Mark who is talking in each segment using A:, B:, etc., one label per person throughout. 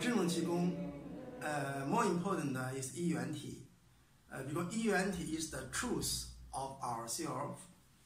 A: 正能气功, more important is 一元体, because 一元体 is the truth of ourselves.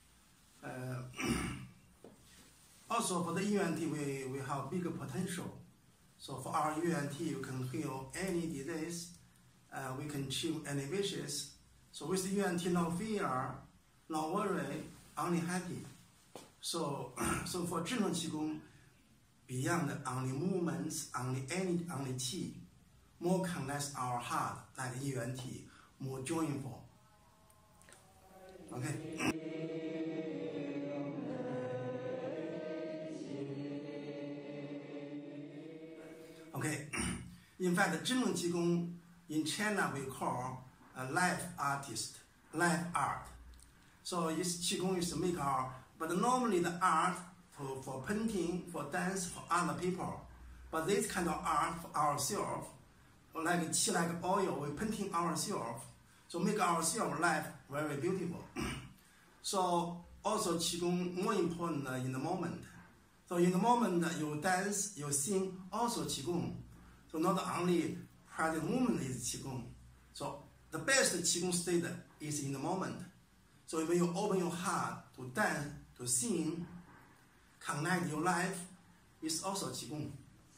A: Also, for the 一元体, we have bigger potential. So for our 一元体, you can heal any disease, we can achieve any wishes. So with 一元体, no fear, no worry, only happy. So for 正能气功, beyond only movements, only qi, more connects our heart like 一元体, more joyful. Okay. Okay. In fact, 正能气功 in China we call a life artist, life art. So this qigong is make art, but normally the art for painting, for dance, for other people. But this kind of art for ourselves, like qi, like oil, we painting ourselves, so make ourselves life very beautiful. So also qigong more important in the moment. So in the moment you dance, you sing, also qigong. So not only present movement is qigong. So the best qigong state is in the moment. So when you open your heart to dance, to sing, connect your life, it's also qigong.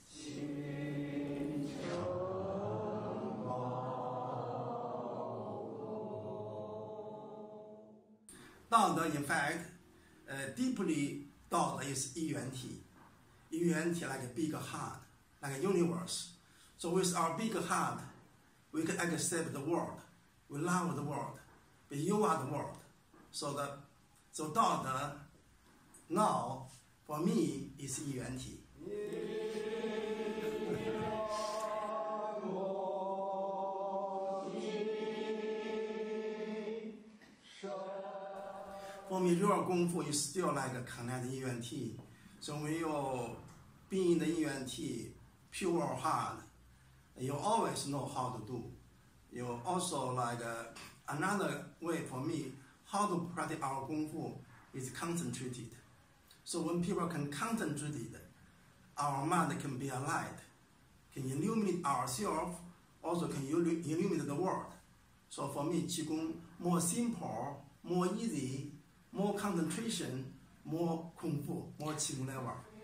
A: 道德 in fact, deeply 道德 is 一元体. 一元体 like a big heart, like a universe. So with our big heart, we can accept the world. We love the world, but you are the world. So 道德 now for me is 一元体. For me, real 功夫 is still like a connect 一元体. So when you be in the 一元体, pure heart, you always know how to do. You also like another way for me, how to practice our 功夫 is concentrated. So when people can concentrate it, our mind can be a light, can illuminate ourselves, also can illuminate the world. So for me, qigong more simple, more easy, more concentration, more 功夫, more qigong level.